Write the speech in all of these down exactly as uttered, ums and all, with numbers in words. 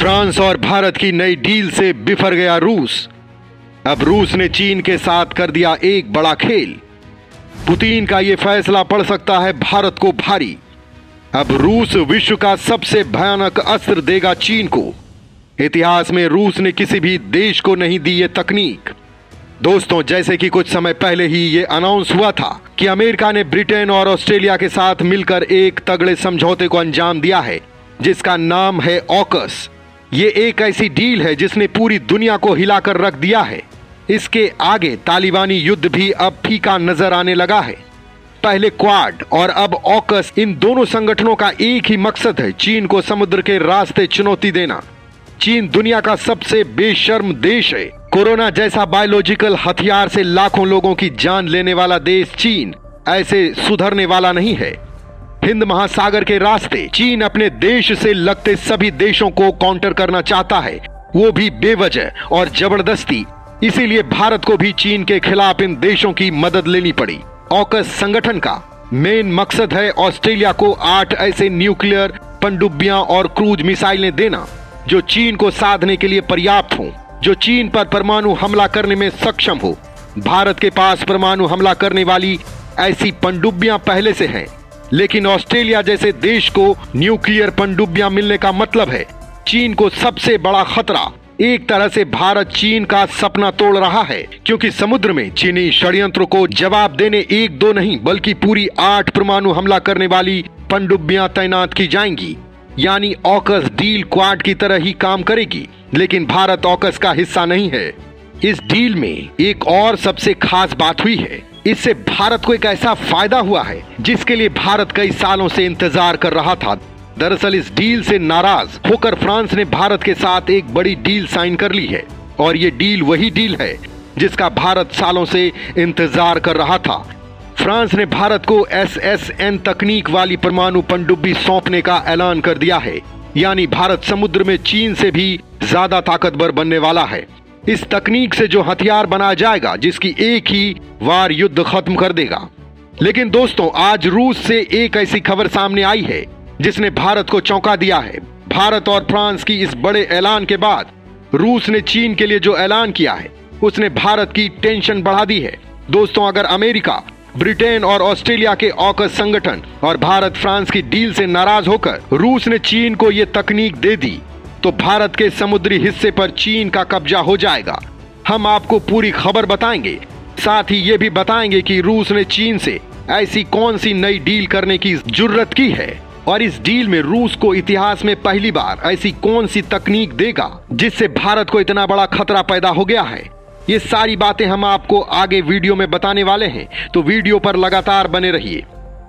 France और भारत की नई डील से बिफर गया रूस। अब रूस ने चीन के साथ कर दिया एक बड़ा खेल। पुतिन का यह फैसला पड़ सकता है भारत को भारी। अब रूस विश्व का सबसे भयानक अस्त्र देगा चीन को। इतिहास में रूस ने किसी भी देश को नहीं दी ये तकनीक। दोस्तों, जैसे कि कुछ समय पहले ही ये अनाउंस हुआ था कि अमेरिका ने ब्रिटेन और ऑस्ट्रेलिया के साथ मिलकर एक तगड़े समझौते को अंजाम दिया है जिसका नाम है ऑकस। ये एक ऐसी डील है जिसने पूरी दुनिया को हिलाकर रख दिया है। इसके आगे तालिबानी युद्ध भी अब फीका नजर आने लगा है। पहले क्वाड और अब ऑकस, इन दोनों संगठनों का एक ही मकसद है, चीन को समुद्र के रास्ते चुनौती देना। चीन दुनिया का सबसे बेशर्म देश है। कोरोना जैसा बायोलॉजिकल हथियार से लाखों लोगों की जान लेने वाला देश चीन ऐसे सुधरने वाला नहीं है। हिंद महासागर के रास्ते चीन अपने देश से लगते सभी देशों को काउंटर करना चाहता है, वो भी बेवजह और जबरदस्ती। इसीलिए भारत को भी चीन के खिलाफ इन देशों की मदद लेनी पड़ी। ऑकस संगठन का मेन मकसद है ऑस्ट्रेलिया को आठ ऐसे न्यूक्लियर पनडुब्बियां और क्रूज मिसाइलें देना जो चीन को साधने के लिए पर्याप्त हों, जो चीन पर परमाणु हमला करने में सक्षम हो। भारत के पास परमाणु हमला करने वाली ऐसी पनडुब्बियां पहले से हैं, लेकिन ऑस्ट्रेलिया जैसे देश को न्यूक्लियर पनडुब्बियां मिलने का मतलब है चीन को सबसे बड़ा खतरा। एक तरह से भारत चीन का सपना तोड़ रहा है, क्योंकि समुद्र में चीनी षड्यंत्र को जवाब देने एक दो नहीं बल्कि पूरी आठ परमाणु हमला करने वाली पनडुब्बियां तैनात की जाएंगी। यानी ऑकस डील क्वाड की तरह ही काम करेगी, लेकिन भारत ऑकस का हिस्सा नहीं है। इस डील में एक और सबसे खास बात हुई है। इससे भारत को एक ऐसा फायदा हुआ है जिसके लिए भारत कई सालों से इंतजार कर रहा था। दरअसल इस डील से नाराज होकर फ्रांस ने भारत के साथ एक बड़ी डील साइन कर ली है, और ये डील वही डील है जिसका भारत सालों से इंतजार कर रहा था। फ्रांस ने भारत को एस एस एन तकनीक वाली परमाणु पनडुब्बी सौंपने का ऐलान कर दिया है। यानी भारत समुद्र में चीन से भी ज्यादा ताकतवर बनने वाला है। इस तकनीक से जो हथियार बनाया जाएगा जिसकी एक ही वार युद्ध खत्म कर देगा। लेकिन दोस्तों, आज रूस से एक ऐसी खबर सामने आई है जिसने भारत को चौंका दिया है। भारत और फ्रांस की इस बड़े ऐलान के बाद रूस ने चीन के लिए जो ऐलान किया है उसने भारत की टेंशन बढ़ा दी है। दोस्तों, अगर अमेरिका, ब्रिटेन और ऑस्ट्रेलिया के ऑकस संगठन और भारत फ्रांस की डील से नाराज होकर रूस ने चीन को यह तकनीक दे दी तो भारत के समुद्री हिस्से पर चीन का कब्जा हो जाएगा। हम आपको पूरी खबर बताएंगे, साथ ही ये भी बताएंगे कि रूस ने चीन से ऐसी कौन सी नई डील करने की जुर्रत की है, और इस डील में रूस को इतिहास में पहली बार ऐसी कौन सी तकनीक देगा जिससे भारत को इतना बड़ा खतरा पैदा हो गया है। ये सारी बातें हम आपको आगे वीडियो में बताने वाले हैं, तो वीडियो पर लगातार बने रहिए।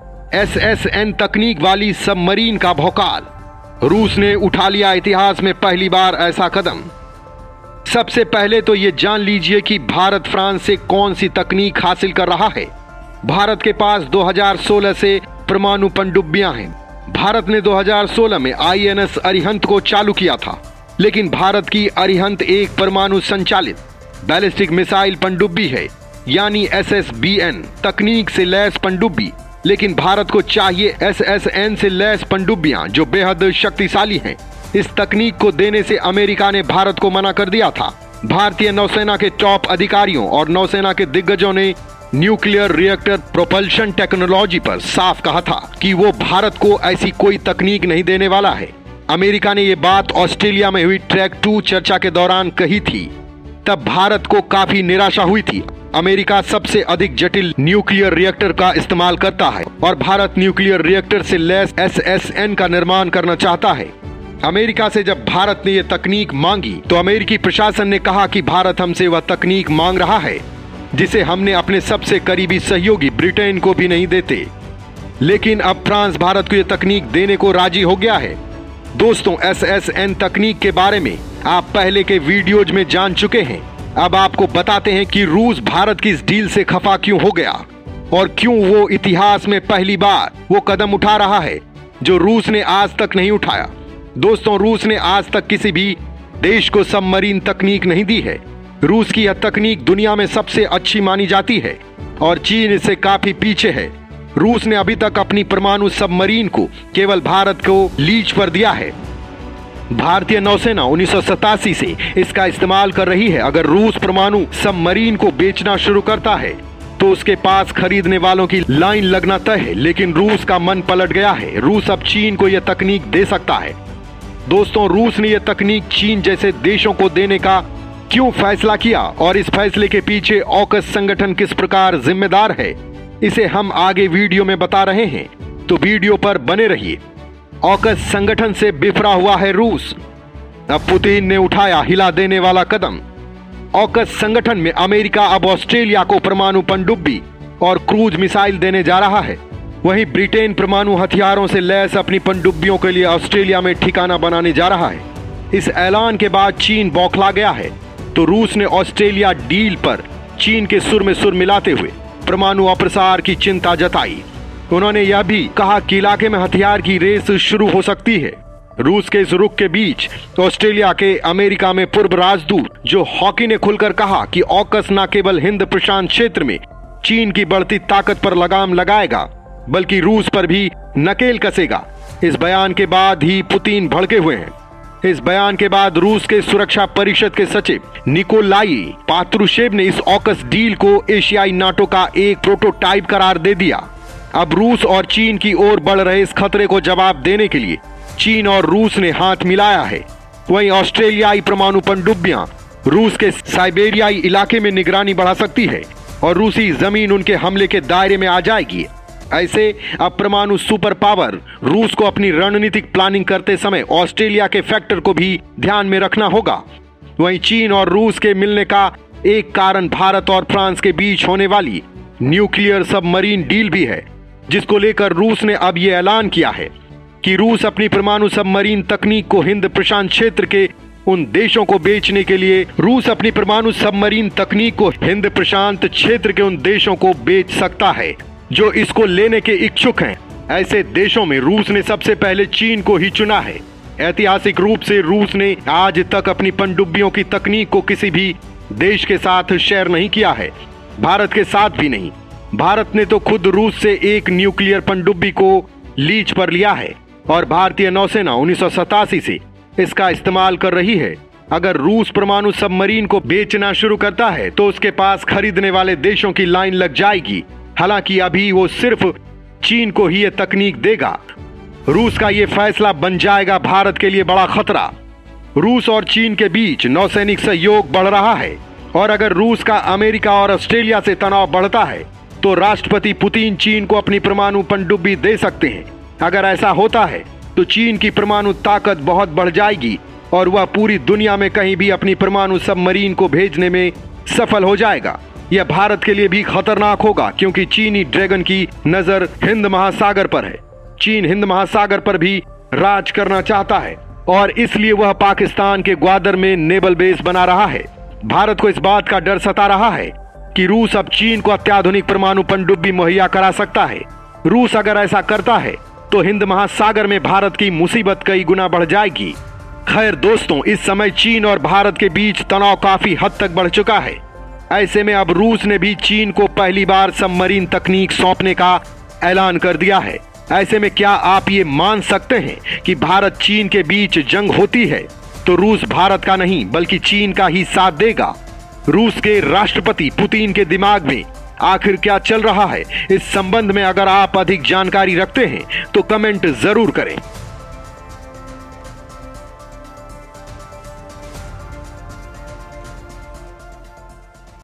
एस एस एन तकनीक वाली सबमरीन का भौकाल, रूस ने उठा लिया इतिहास में पहली बार ऐसा कदम। सबसे पहले तो ये जान लीजिए कि भारत फ्रांस से कौन सी तकनीक हासिल कर रहा है। भारत के पास दो हज़ार सोलह से परमाणु पनडुब्बियां हैं। भारत ने दो हज़ार सोलह में आई एन एस अरिहंत को चालू किया था, लेकिन भारत की अरिहंत एक परमाणु संचालित बैलिस्टिक मिसाइल पनडुब्बी है, यानी एस एस बी एन तकनीक से लैस पनडुब्बी। लेकिन भारत को चाहिए एस एस एन से लैस पनडुब्बियां जो बेहद शक्तिशाली हैं। इस तकनीक को देने से अमेरिका ने भारत को मना कर दिया था। भारतीय नौसेना के टॉप अधिकारियों और नौसेना के दिग्गजों ने न्यूक्लियर रिएक्टर प्रोपल्शन टेक्नोलॉजी पर साफ कहा था कि वो भारत को ऐसी कोई तकनीक नहीं देने वाला है। अमेरिका ने ये बात ऑस्ट्रेलिया में हुई ट्रैक टू चर्चा के दौरान कही थी। तब भारत को काफी निराशा हुई थी। अमेरिका सबसे अधिक जटिल न्यूक्लियर रिएक्टर का इस्तेमाल करता है और भारत न्यूक्लियर रिएक्टर से लैस एस एस एन का निर्माण करना चाहता है। अमेरिका से जब भारत ने यह तकनीक मांगी तो अमेरिकी प्रशासन ने कहा कि भारत हमसे वह तकनीक मांग रहा है जिसे हमने अपने सबसे करीबी सहयोगी ब्रिटेन को भी नहीं देते। लेकिन अब फ्रांस भारत को यह तकनीक देने को राजी हो गया है। दोस्तों, एस एस एन तकनीक के बारे में आप पहले के वीडियोज में जान चुके हैं। अब आपको बताते हैं कि रूस भारत की इस डील से खफा क्यों हो गया और क्यों वो इतिहास में पहली बार वो कदम उठा रहा है जो रूस ने आज तक नहीं उठाया। दोस्तों, रूस ने आज तक किसी भी देश को सबमरीन तकनीक नहीं दी है। रूस की यह तकनीक दुनिया में सबसे अच्छी मानी जाती है और चीन इससे काफी पीछे है। रूस ने अभी तक अपनी परमाणु सबमरीन को केवल भारत को लीज पर दिया है। भारतीय नौसेना उन्नीस सौ सतासी से इसका इस्तेमाल कर रही है। अगर रूस परमाणु सबमरीन को बेचना शुरू करता है तो उसके पास खरीदने वालों की लाइन लगना तय है। लेकिन रूस का मन पलट गया है। रूस अब चीन को यह तकनीक दे सकता है। दोस्तों, रूस ने यह तकनीक चीन जैसे देशों को देने का क्यों फैसला किया और इस फैसले के पीछे ऑकस संगठन किस प्रकार जिम्मेदार है, इसे हम आगे वीडियो में बता रहे हैं, तो वीडियो पर बने रहिए। ऑकस संगठन से बिफरा हुआ है रूस। अब पुतिन ने उठाया हिला देने वाला कदम। ऑकस संगठन में अमेरिका अब ऑस्ट्रेलिया को परमाणु पनडुब्बी और क्रूज मिसाइल देने जा रहा है। वहीं ब्रिटेन परमाणु हथियारों से लैस अपनी पनडुब्बियों के लिए ऑस्ट्रेलिया में ठिकाना बनाने जा रहा है। इस ऐलान के बाद चीन बौखला गया है, तो रूस ने ऑस्ट्रेलिया डील पर चीन के सुर में सुर मिलाते हुए परमाणु अप्रसार की चिंता जताई। उन्होंने यह भी कहा कि इलाके में हथियार की रेस शुरू हो सकती है। रूस के इस रुख के बीच ऑस्ट्रेलिया के अमेरिका में पूर्व राजदूत जो हॉकी ने खुलकर कहा कि ऑकस न केवल हिंद प्रशांत क्षेत्र में चीन की बढ़ती ताकत पर लगाम लगाएगा बल्कि रूस पर भी नकेल कसेगा। इस बयान के बाद ही पुतिन भड़के हुए हैं। इस बयान के बाद रूस के सुरक्षा परिषद के सचिव निकोलाई पात्रुशेव ने इस ऑकस डील को एशियाई नाटो का एक प्रोटोटाइप करार दे दिया। अब रूस और चीन की ओर बढ़ रहे इस खतरे को जवाब देने के लिए चीन और रूस ने हाथ मिलाया है। वहीं ऑस्ट्रेलियाई परमाणु पनडुब्बियां रूस के साइबेरियाई इलाके में निगरानी बढ़ा सकती है और रूसी जमीन उनके हमले के दायरे में आ जाएगी। ऐसे अब परमाणु सुपर पावर रूस को अपनी रणनीतिक प्लानिंग करते समय ऑस्ट्रेलिया के फैक्टर को भी ध्यान में रखना होगा। वहीं चीन और रूस के मिलने का एक कारण भारत और फ्रांस के बीच होने वाली न्यूक्लियर सबमरीन डील भी है, जिसको लेकर रूस ने अब यह ऐलान किया है कि रूस अपनी परमाणु सबमरीन तकनीक को हिंद प्रशांत क्षेत्र के उन देशों को बेचने के लिए रूस अपनी परमाणु सबमरीन तकनीक को हिंद प्रशांत क्षेत्र के उन देशों को बेच सकता है जो इसको लेने के इच्छुक हैं। ऐसे देशों में रूस ने सबसे पहले चीन को ही चुना है। ऐतिहासिक रूप से रूस ने आज तक अपनी पनडुब्बियों की तकनीक को किसी भी देश के साथ शेयर नहीं किया है, भारत के साथ भी नहीं। भारत ने तो खुद रूस से एक न्यूक्लियर पनडुब्बी को लीज पर लिया है और भारतीय नौसेना उन्नीस सौ सतासी से इसका इस्तेमाल कर रही है। अगर रूस परमाणु सबमरीन को बेचना शुरू करता है तो उसके पास खरीदने वाले देशों की लाइन लग जाएगी। हालांकि अभी वो सिर्फ चीन को ही ये तकनीक देगा। रूस का ये फैसला बन जाएगा भारत के लिए बड़ा खतरा। रूस और चीन के बीच नौसैनिक सहयोग बढ़ रहा है और अगर रूस का अमेरिका और ऑस्ट्रेलिया से तनाव बढ़ता है तो राष्ट्रपति पुतिन चीन को अपनी परमाणु पनडुब्बी दे सकते हैं। अगर ऐसा होता है तो चीन की परमाणु ताकत बहुत बढ़ जाएगी और वह पूरी दुनिया में कहीं भी अपनी परमाणु सबमरीन को भेजने में सफल हो जाएगा। यह भारत के लिए भी खतरनाक होगा क्योंकि चीनी ड्रैगन की नजर हिंद महासागर पर है। चीन हिंद महासागर पर भी राज करना चाहता है और इसलिए वह पाकिस्तान के ग्वादर में नेवल बेस बना रहा है। भारत को इस बात का डर सता रहा है कि रूस अब चीन को अत्याधुनिक परमाणु पनडुब्बी मुहैया करा सकता है। रूस अगर ऐसा करता है तो हिंद महासागर में भारत की मुसीबत कई गुना बढ़ जाएगी। खैर दोस्तों, इस समय चीन और भारत के बीच तनाव काफी हद तक बढ़ चुका है। ऐसे में अब रूस ने भी चीन को पहली बार सबमरीन तकनीक सौंपने का ऐलान कर दिया है। ऐसे में क्या आप ये मान सकते हैं कि भारत चीन के बीच जंग होती है तो रूस भारत का नहीं बल्कि चीन का ही साथ देगा? रूस के राष्ट्रपति पुतिन के दिमाग में आखिर क्या चल रहा है, इस संबंध में अगर आप अधिक जानकारी रखते हैं तो कमेंट जरूर करें।